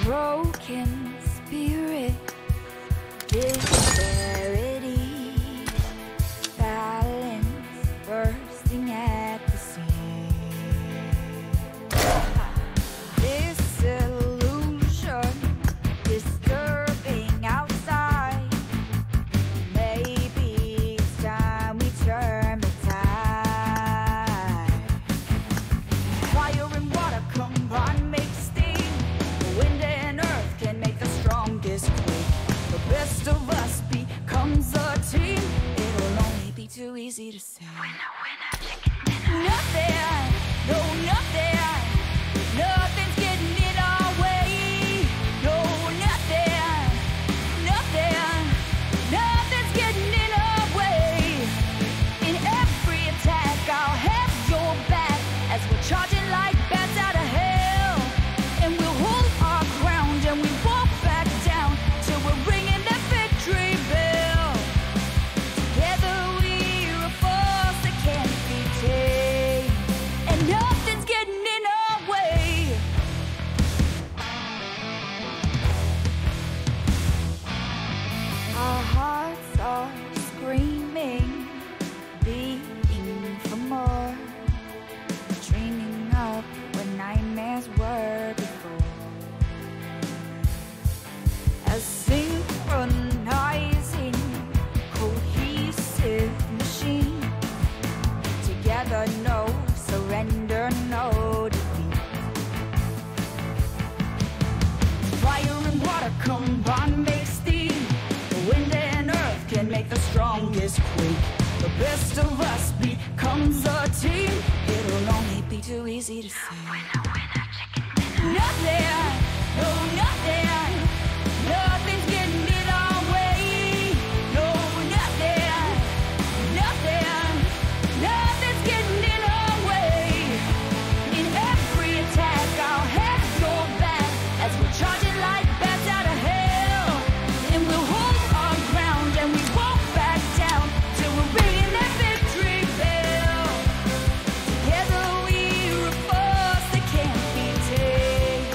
broken spirit, disparity, balance bursting at the seams. Disillusion, disturbing outside. Maybe it's time we turn the tide. Fire and water combine, make steam. Wind and earth can make the strongest quake. The best of us becomes a team. It'll only be too easy to say. Winner, winner, chicken dinner. Nothing, no nothing. Nothing's getting in our way. No, nothing, nothing. Nothing's getting in our way. In every attack, I'll have your back as we're charging like bats out of hell. And we'll hold our ground and we won't back down till we're ringing that victory bell. Together we're a force that can't be tamed, and nothing's getting in our way. Our hearts are screaming, beating for more, dreaming of what nightmares were before. A synchronizing, cohesive machine. Together, no surrender, no defeat. Fire and water combine, make steam. Wind and earth can make the strongest quake. The best of us becomes a team. It'll only be too easy to say. Winner, winner, chicken dinner. Nothing, no nothing. Nothing's getting in our way. No, nothing, nothing. Nothing's getting in our way. In every attack, I'll have your back as we're charging like bats out of hell. And we'll hold our ground and we won't back down till we're ringing that victory bell. Together we're a force that can't be tamed,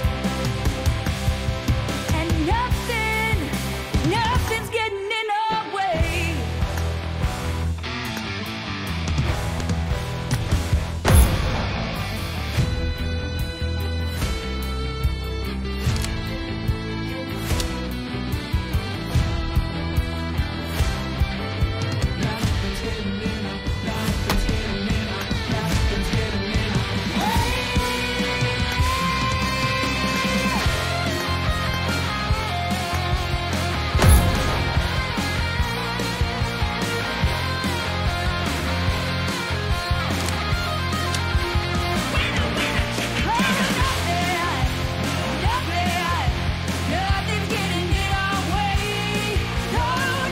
and nothing's getting in our way. Nothing's getting in our way. No,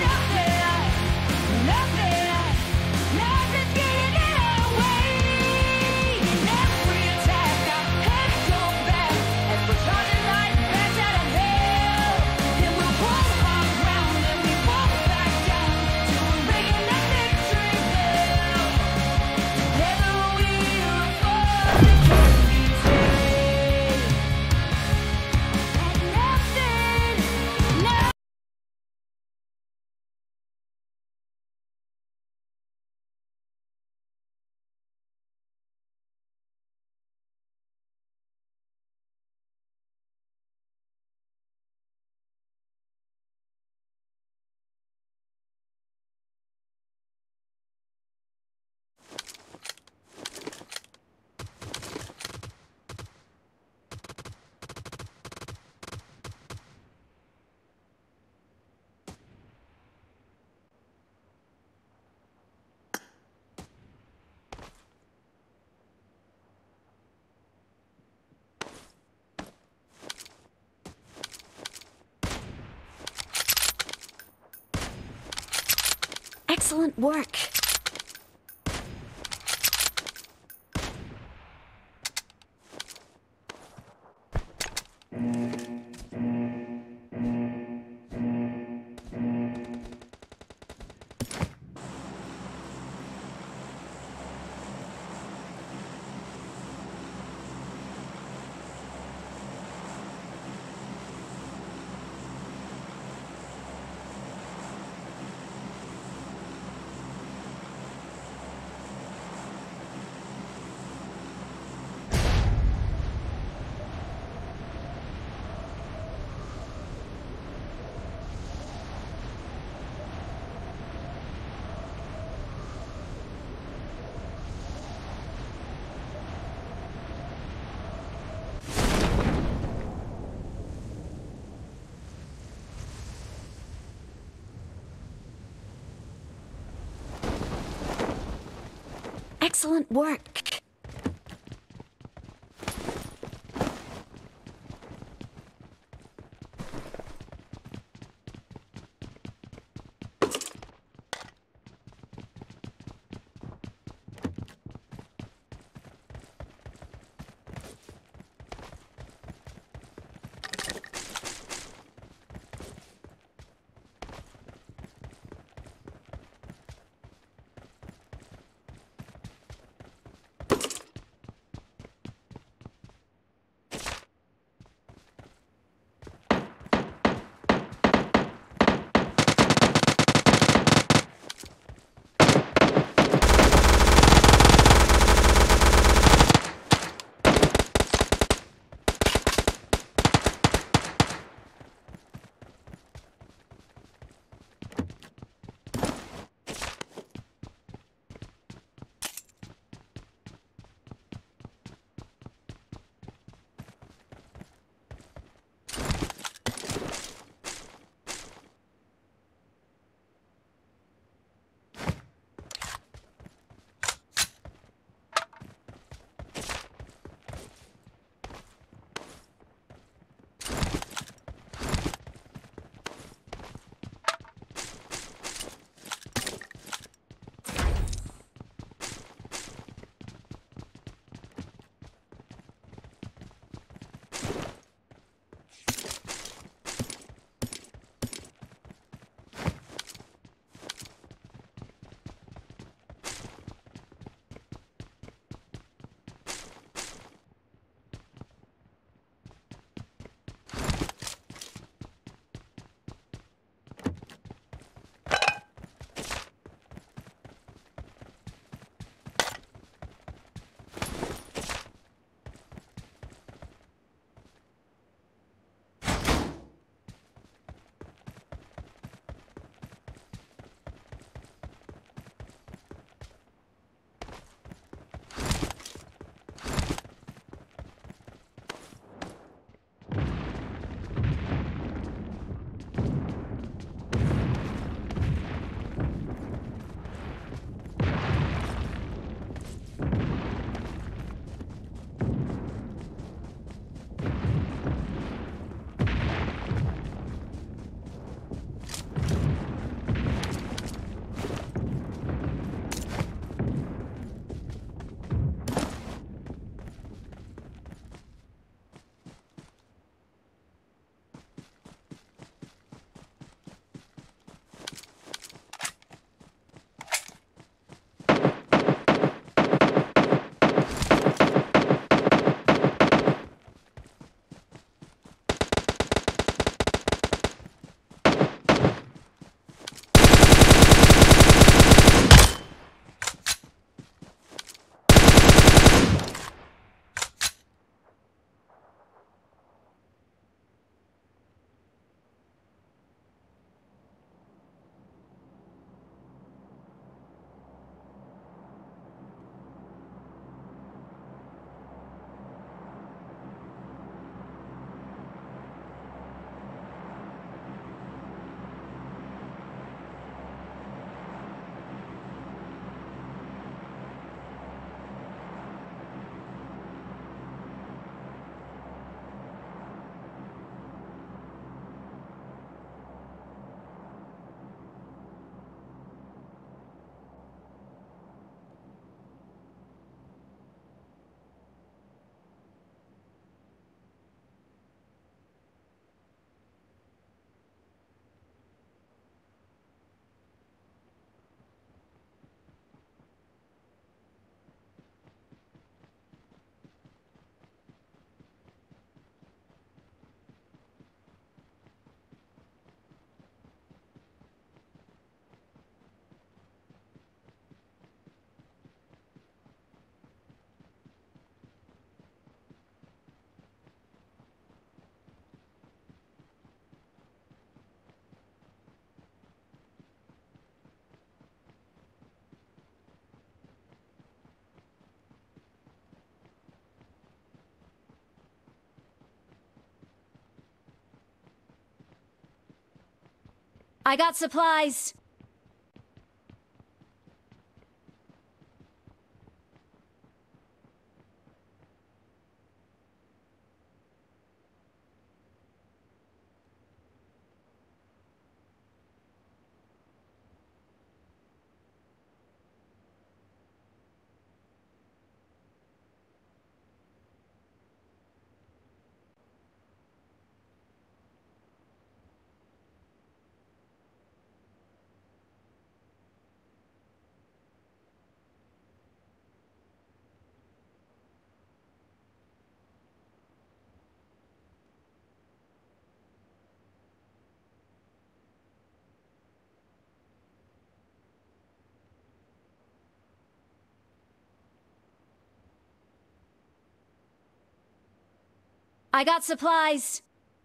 nothing's getting in our way. In every attack, I'll have your back as we're charging like bats out of hell. And we'll hold our ground and we won't back down till we're ringing that victory bell. Together we're a force that can't be tamed, and nothing. Excellent work. Excellent work. I got supplies. I got supplies.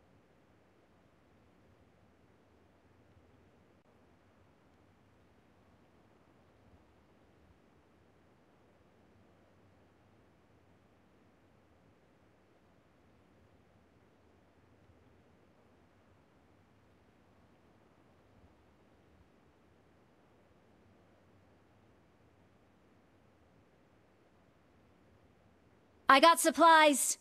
I got supplies.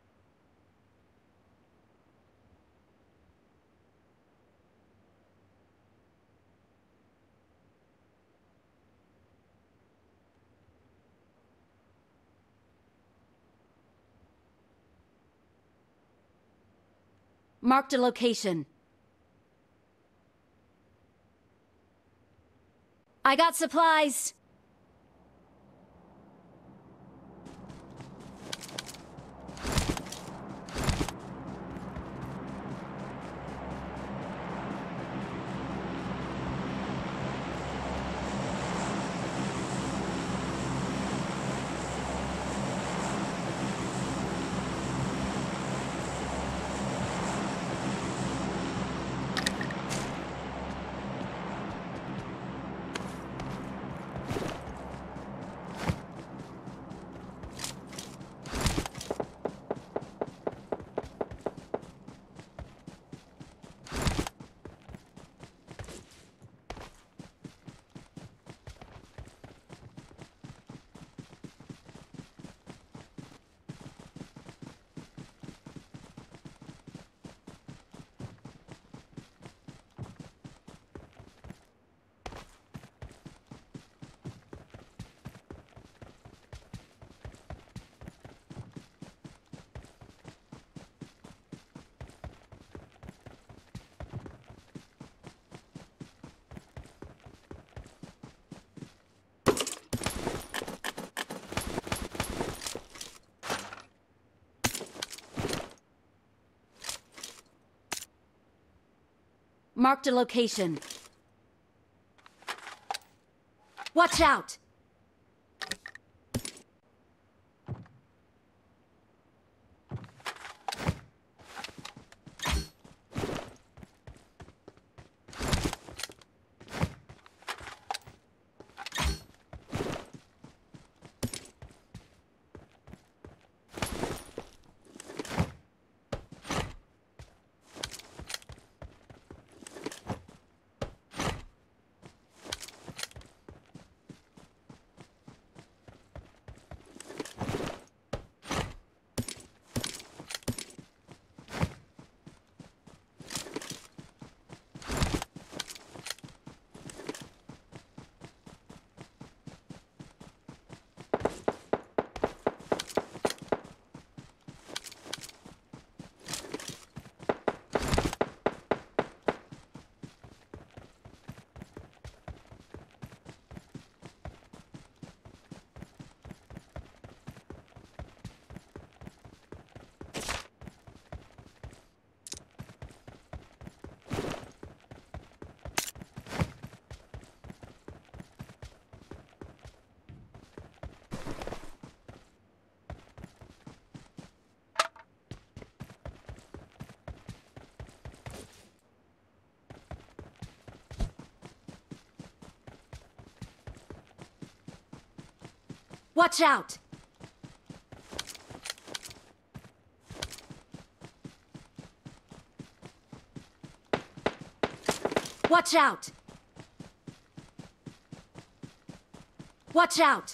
Marked a location. I got supplies. Marked a location. Watch out! Watch out! Watch out! Watch out!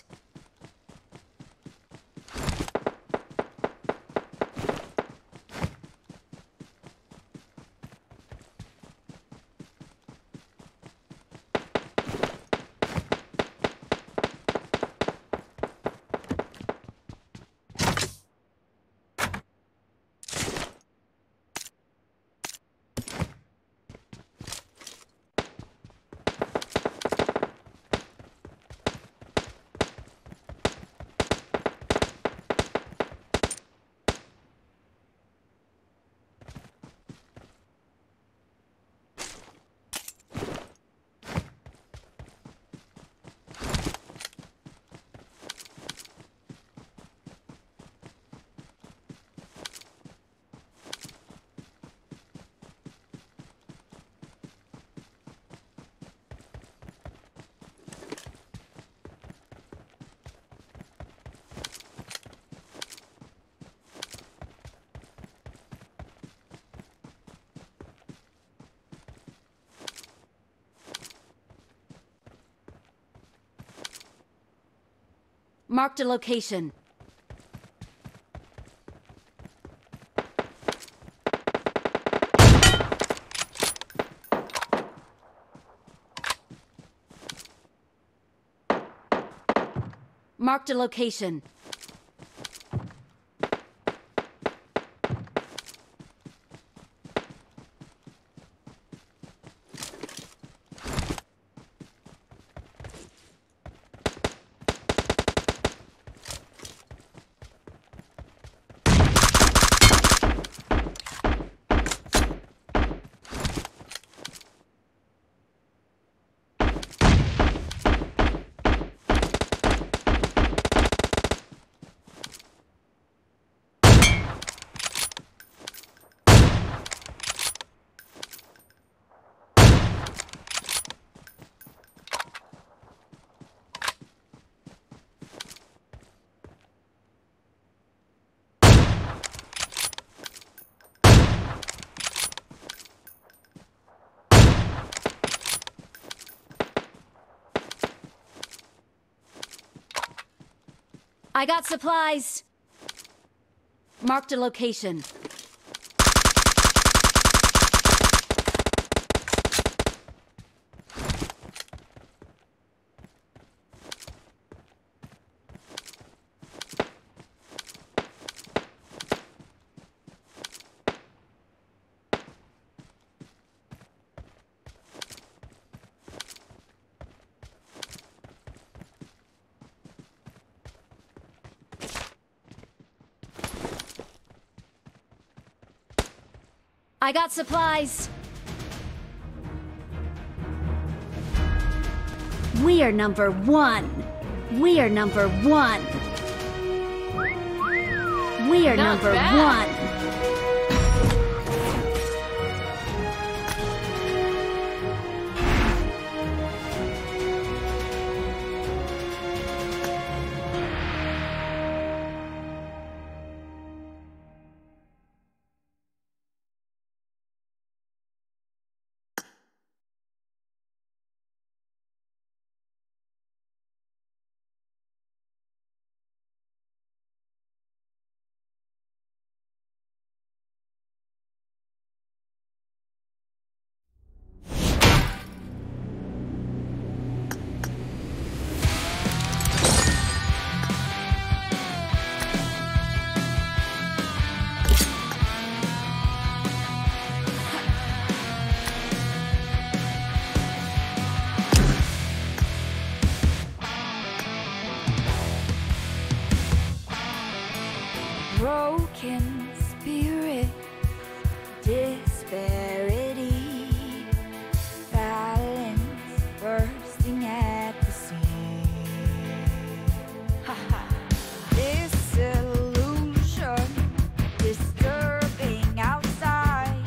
Marked a location. Marked a location. I got supplies. Marked a location. I got supplies. We are number one. We are number one. We are Not number bad. one. Broken spirit, disparity, balance bursting at the seams. Disillusion, disturbing outside.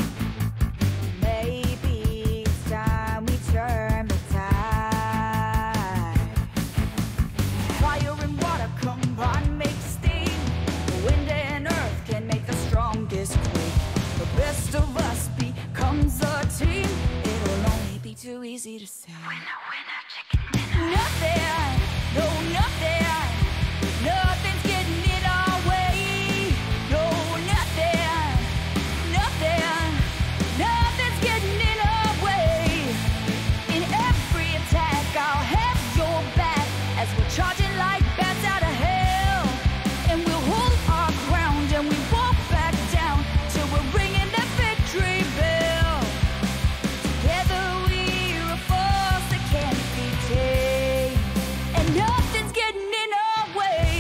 Maybe it's time we turn the tide. Fire and water combine, make steam. Wind and earth can make the strongest quake. The best of us becomes a team. It'll only be too easy to say. Winner, winner, chicken dinner. Nothing, no nothing. Nothing's getting in our way. No, nothing, nothing. Nothing's getting in our way. In every attack, I'll have your back as we're charging like bats out of hell. And we'll hold our ground and we won't back down till we're ringing that victory bell. Together we're a force that can't be tamed, and nothing's getting in our way.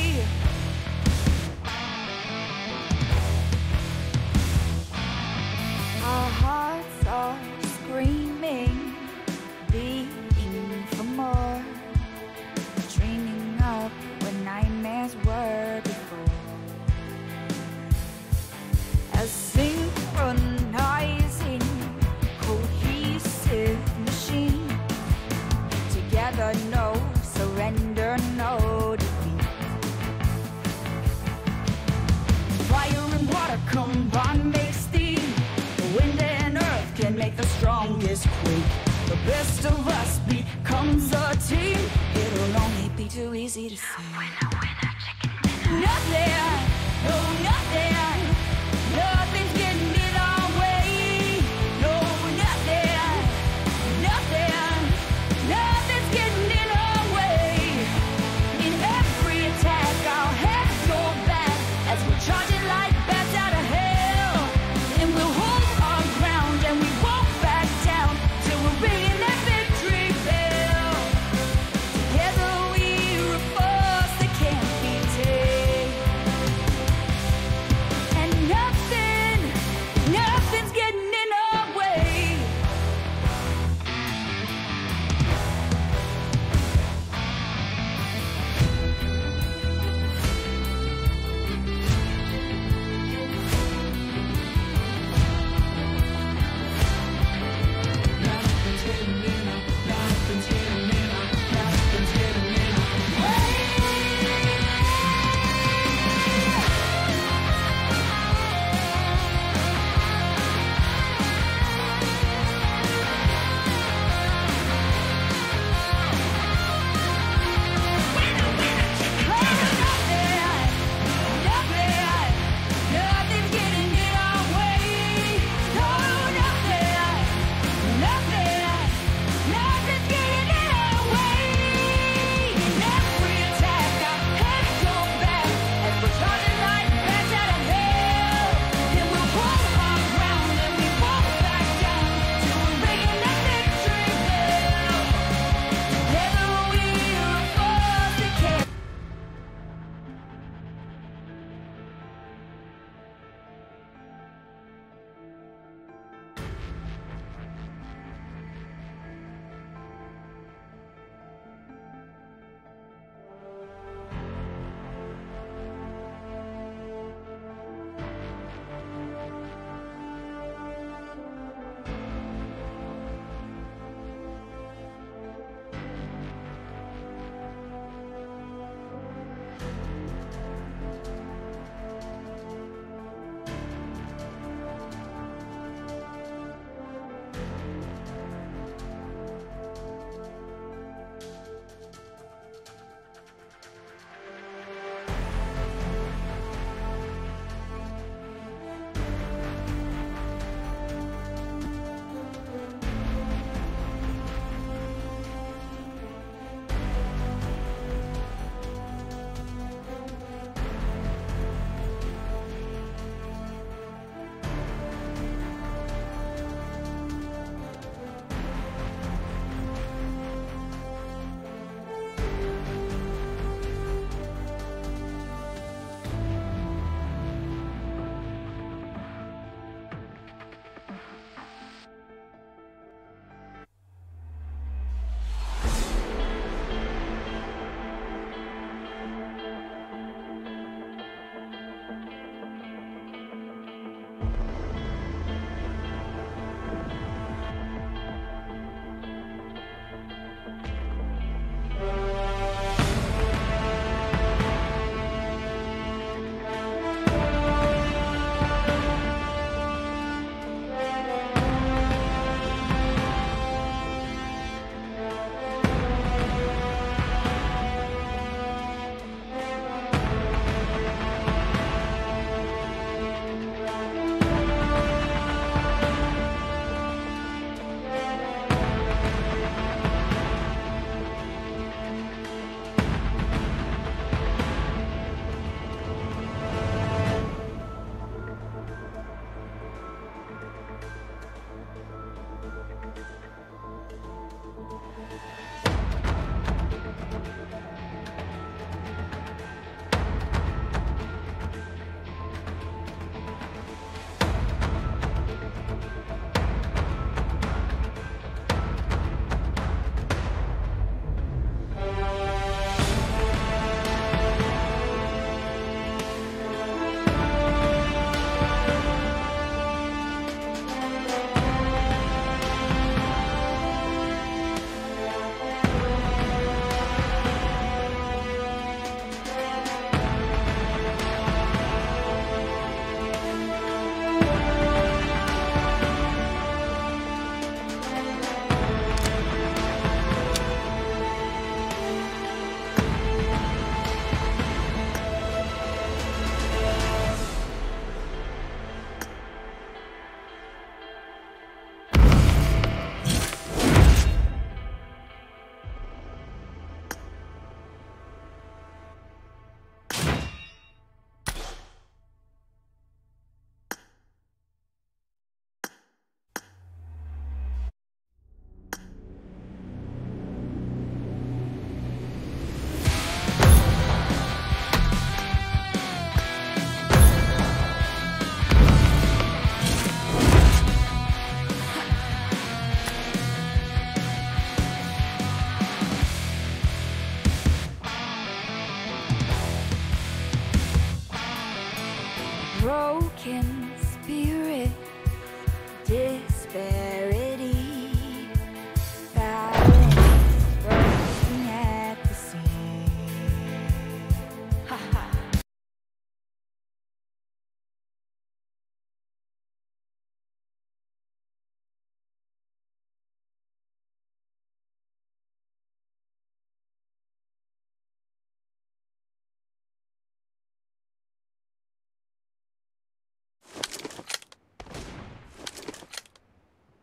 Our hearts are screaming, beating for more, dreaming up what nightmares were before. A synchronizing, cohesive machine. Together, no surrender, no defeat. Fire and water combine, make steam. Wind and earth can make the strongest quake. The best of us becomes a team. It'll only be too easy to say. Winner, winner.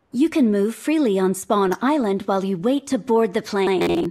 You can move freely on Spawn Island while you wait to board the plane.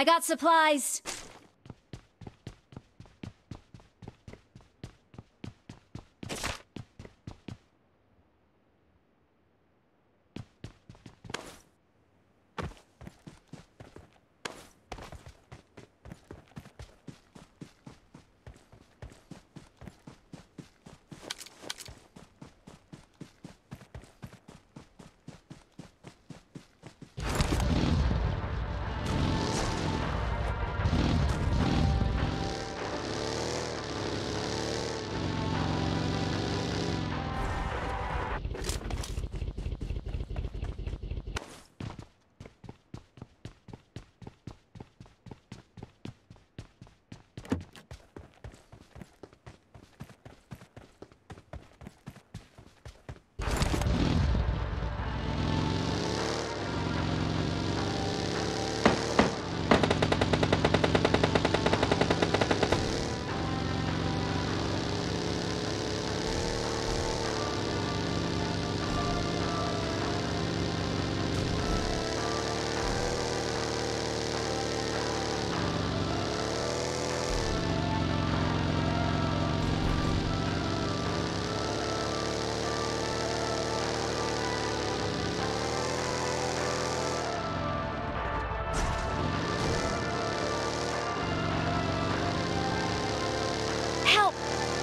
I got supplies. Help!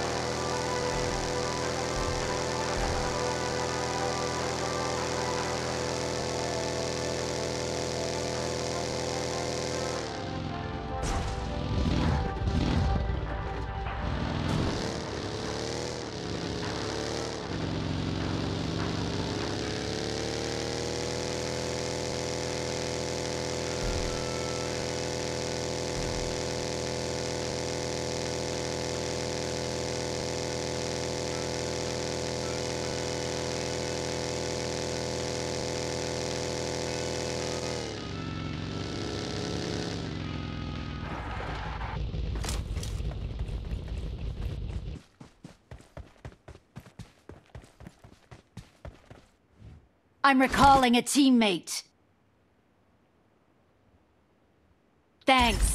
I'm recalling a teammate. Thanks.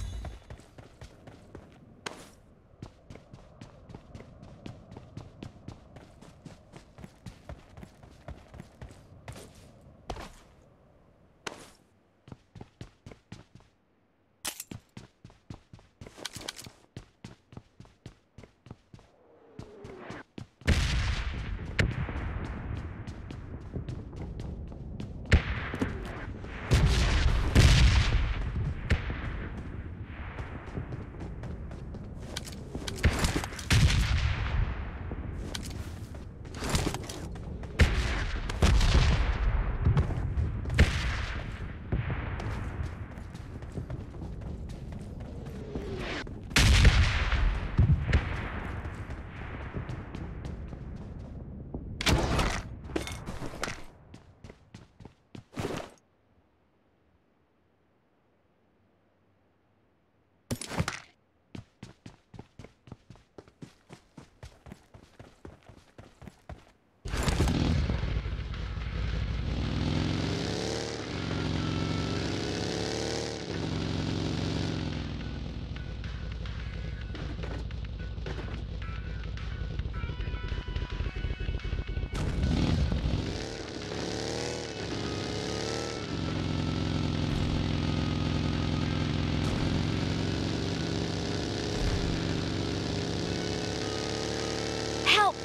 Help!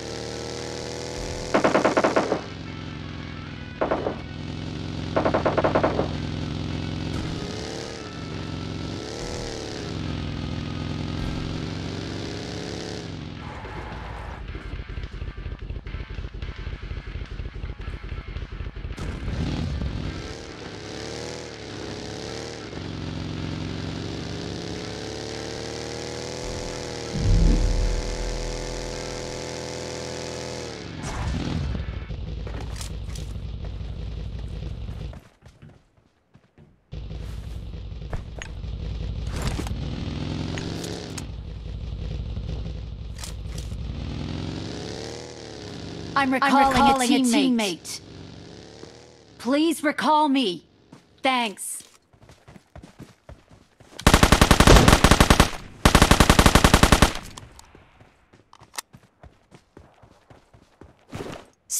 I'm recalling a teammate. Please recall me. Thanks.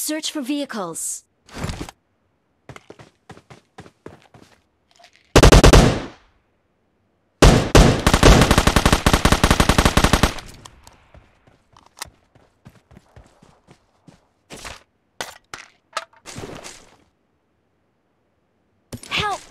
Search for vehicles. Help!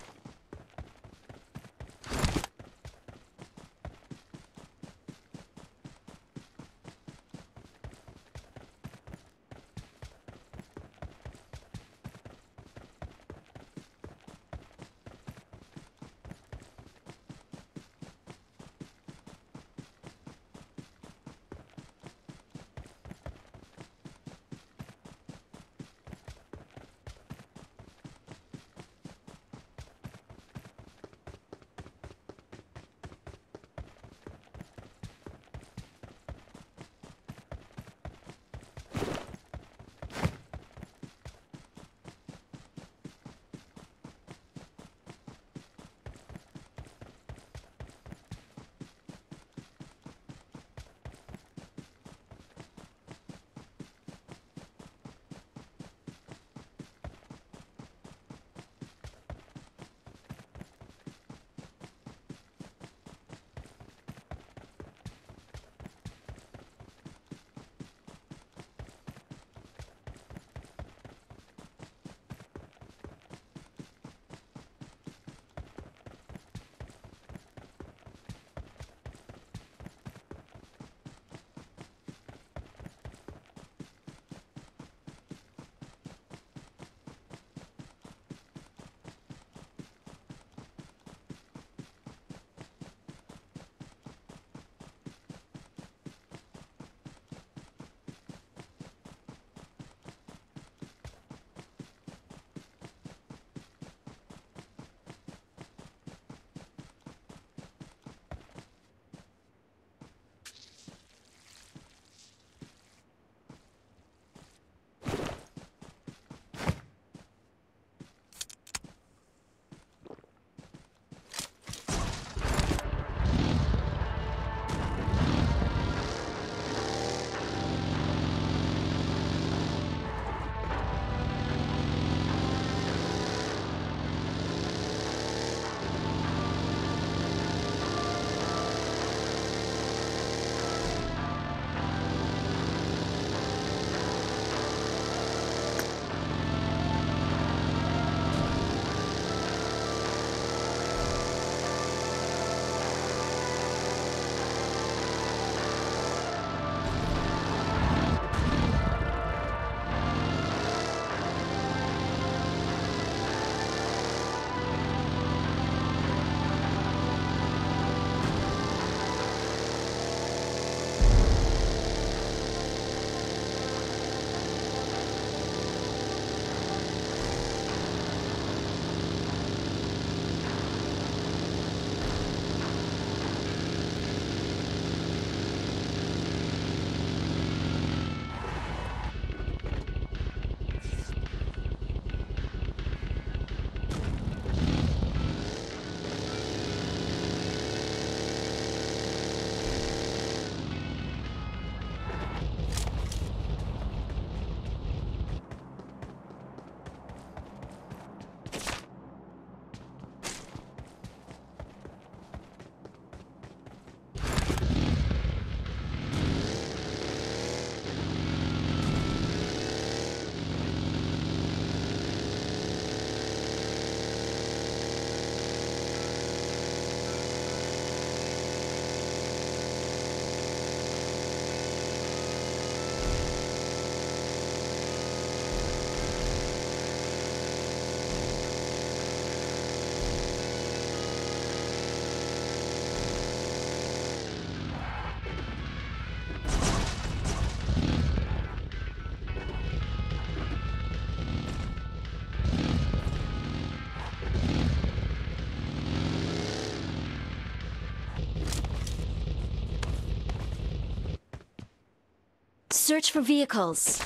Search for vehicles.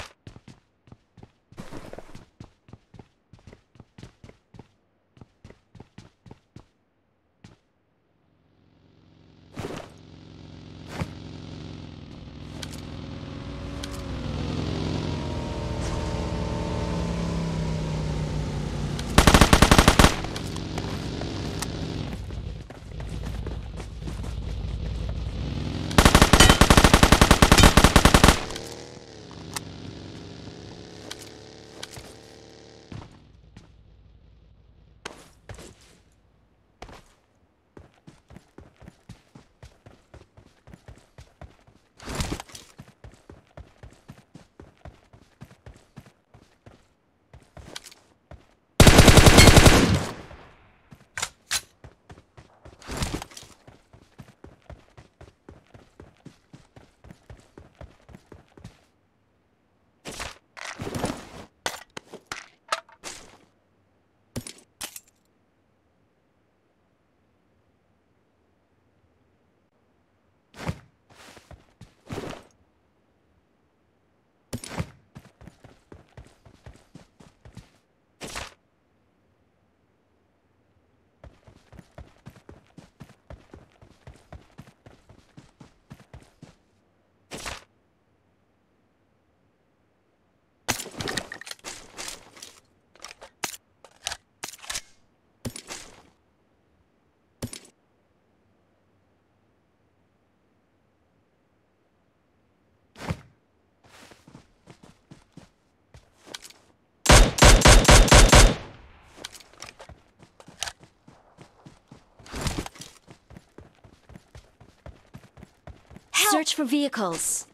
Search for vehicles.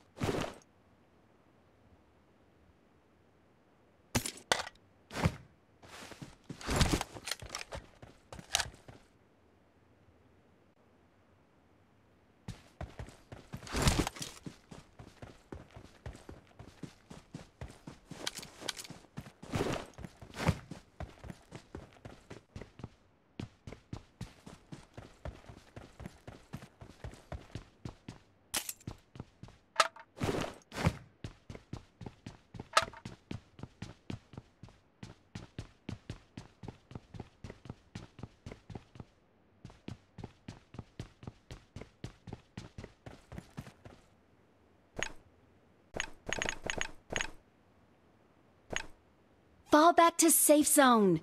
Fall back to safe zone.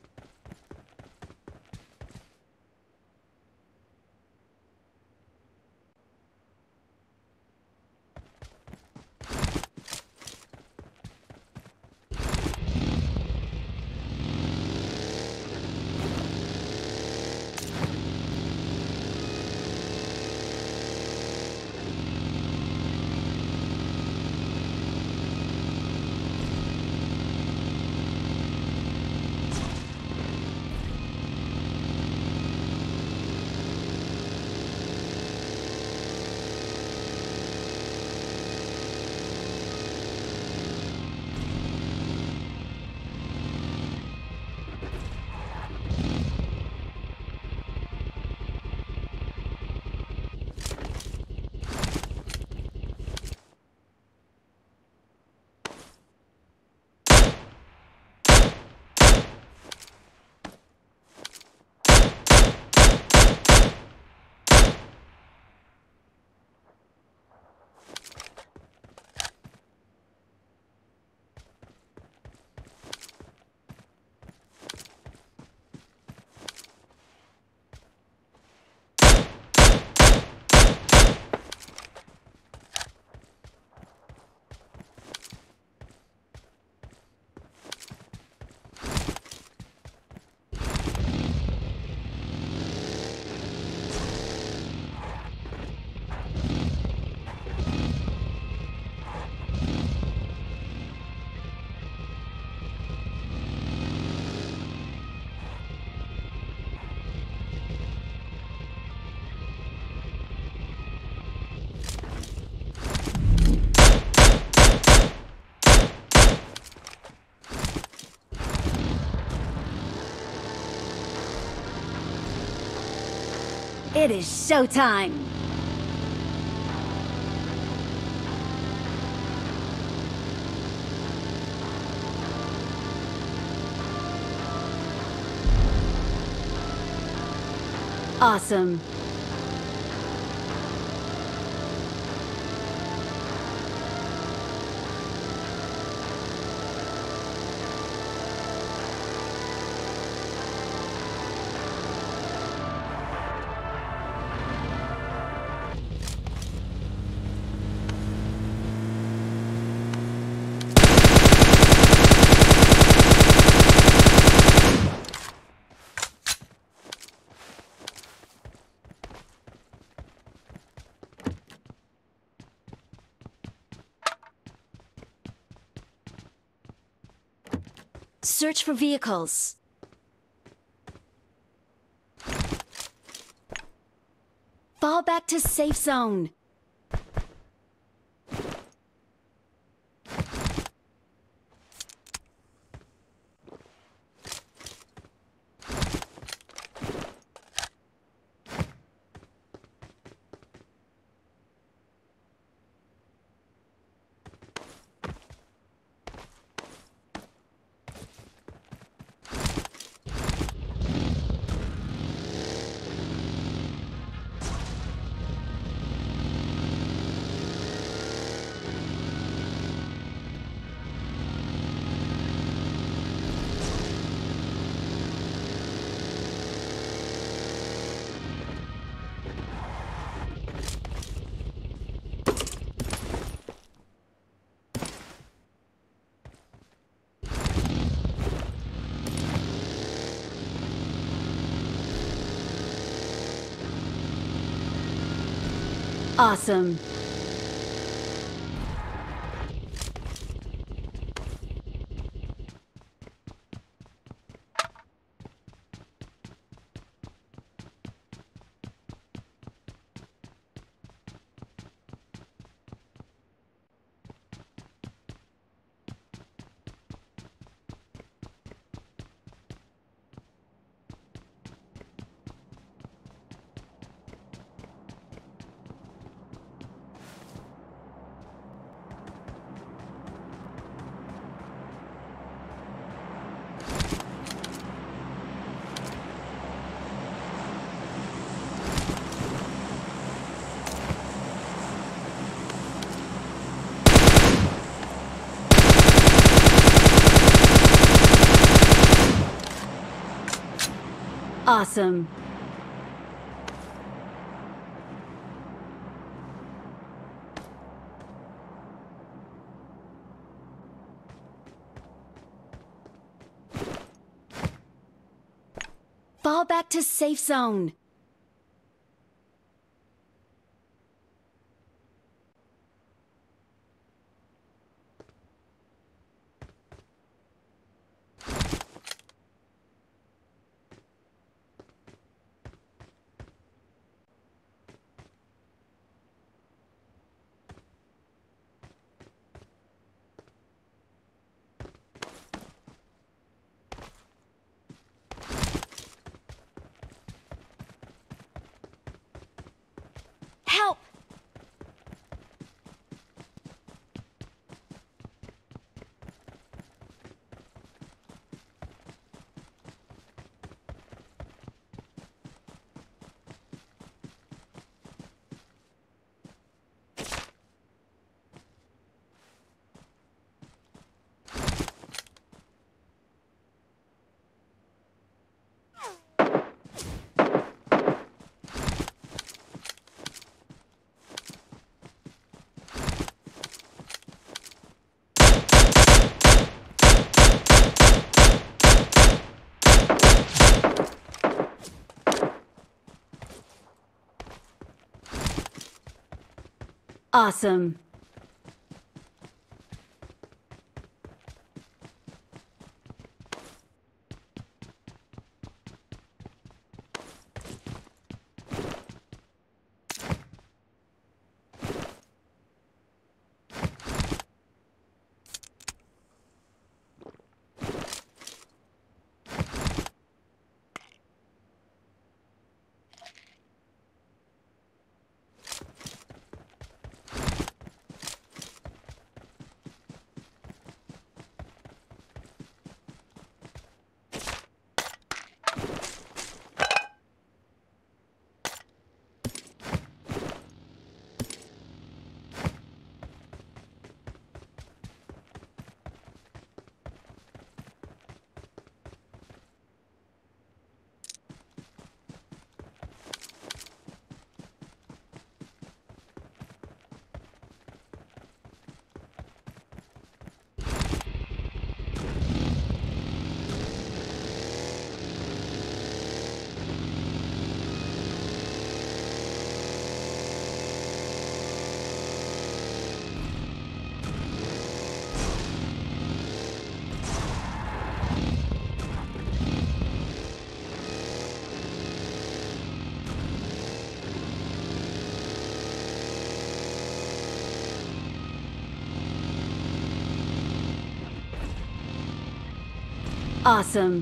It is showtime! Awesome! Search for vehicles. Fall back to safe zone. Awesome. Awesome. Fall back to safe zone. Help! Awesome. Awesome.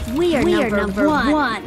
We are number one.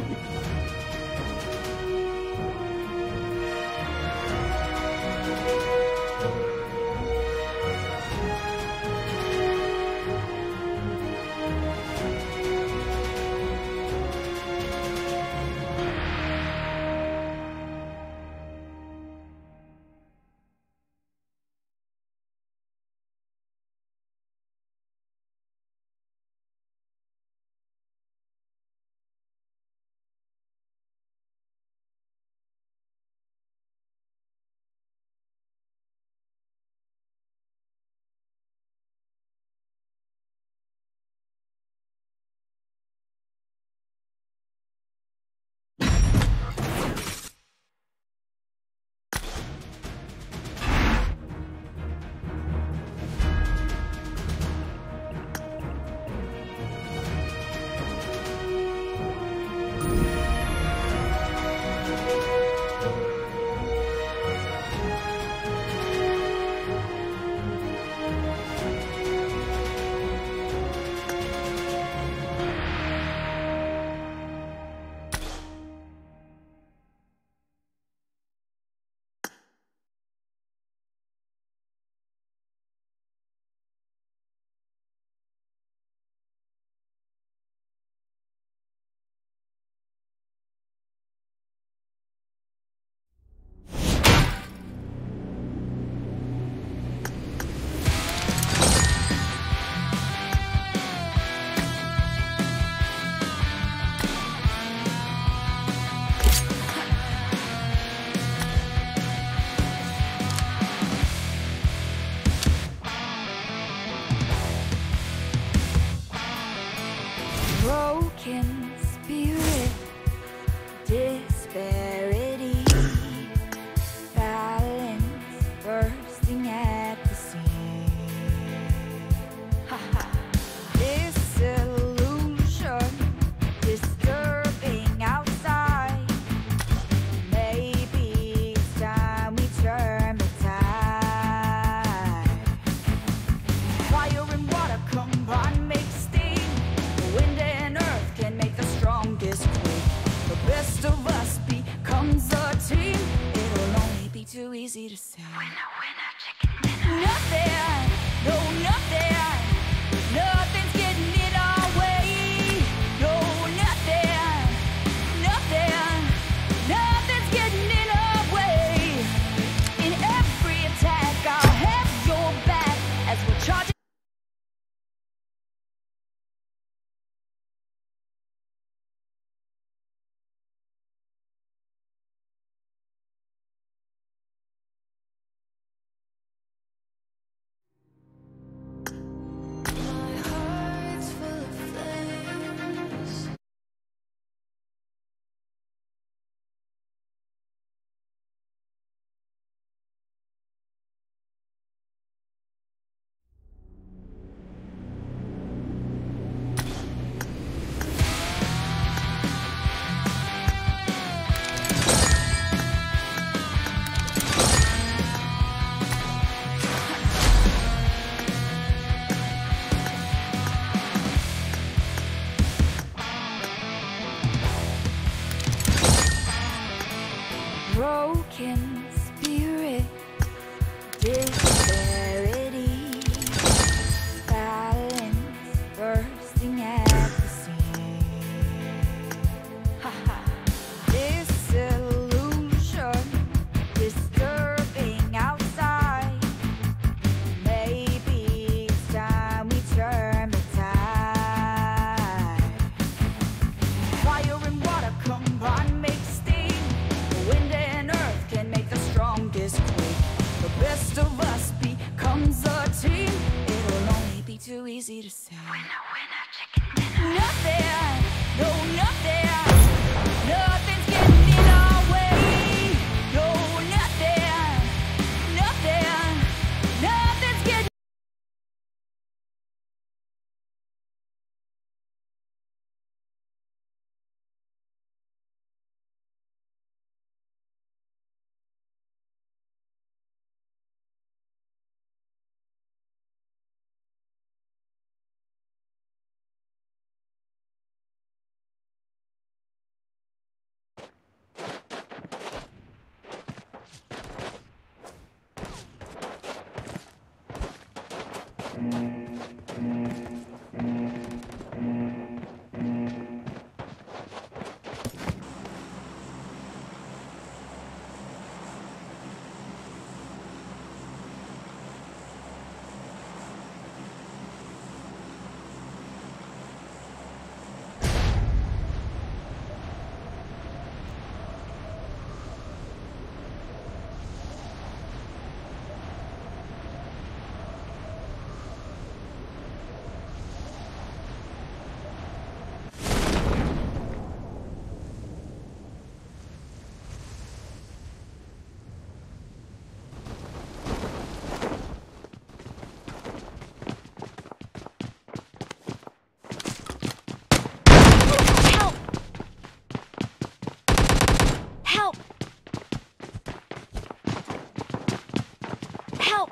Broken spirit, disparity, balance bursting at the seams. Disillusion, disturbing outside. Maybe it's time we turn the tide. Fire and water combine, make steam. Wind and earth can make the strongest quake. The best of us becomes a team. It'll only be too easy to say. Winner, winner, chicken dinner. Nothing, no nothing. Nothing's getting in our way. No, nothing, nothing. Nothing's getting in our way. In every attack, I'll have your back as we're charging. My heart's full of flames. Broken spirit, disparity, balance bursting at the seams. Disillusion, disturbing outside. Maybe it's time we turn the tide. Fire and water combine, make steam. Wind and earth can make the strongest quake. The best of us becomes a team. It'll only be too easy to say. Winner, winner, chicken dinner. Nothing, no nothing. Nothing's getting in our way. No, nothing, nothing. Nothing's getting. Help! Help!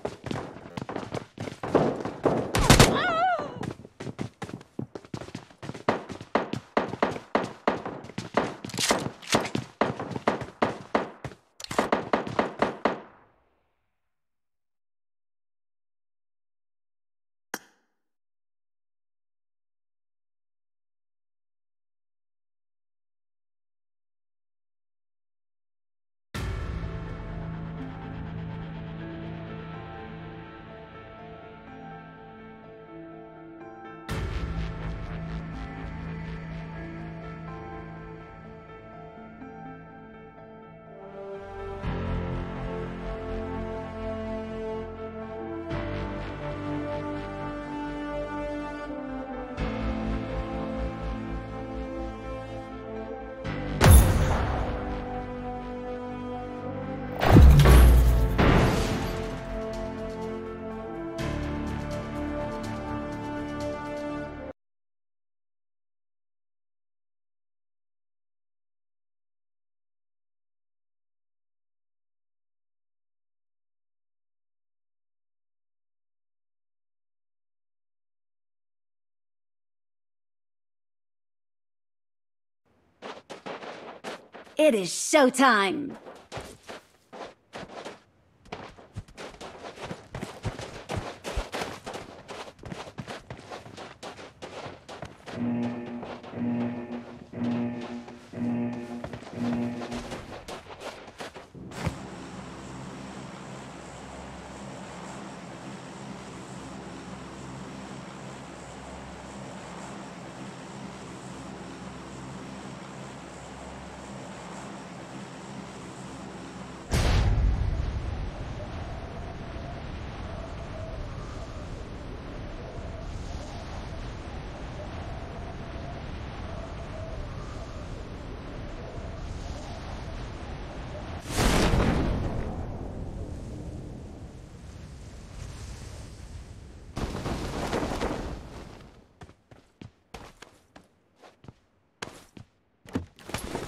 It is showtime!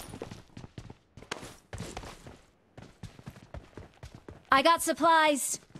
I got supplies.